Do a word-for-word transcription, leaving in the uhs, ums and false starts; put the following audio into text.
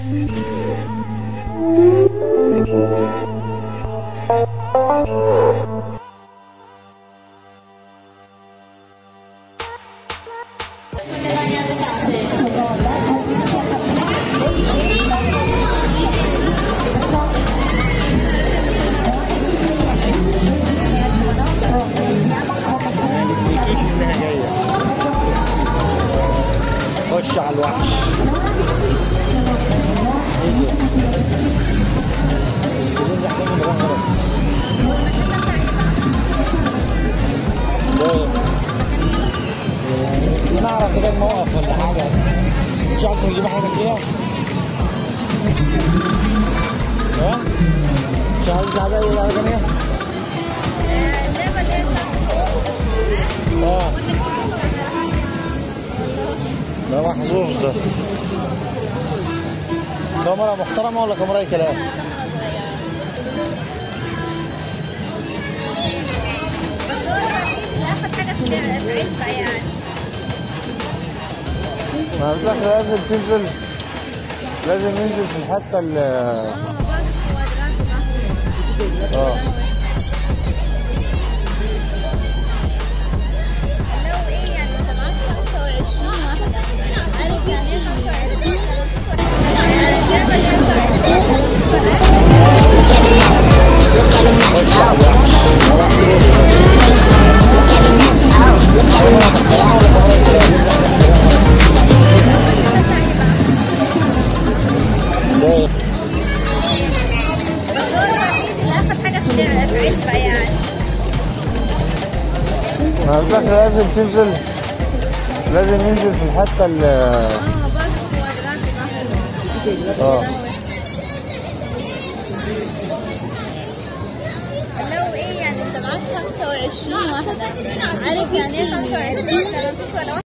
خش على الوحش. نعرف كده الموقف ولا حاجة، مش عارف نجيب حاجة فيها؟ ها؟ مش عايز تعبان ولا حاجة تانية؟ اه ده محظوظ ده. كاميرا محترمة ولا كاميرا كلام؟ ما قلت لك لازم تنزل، لازم ننزل في الحتة ال اه ما قلت لك لازم تنزل، لازم ننزل في الحتة ال اه لو ايه يعني انت معاك خمسة وعشرين واحدة، عارف يعني ايه خمسة وعشرين؟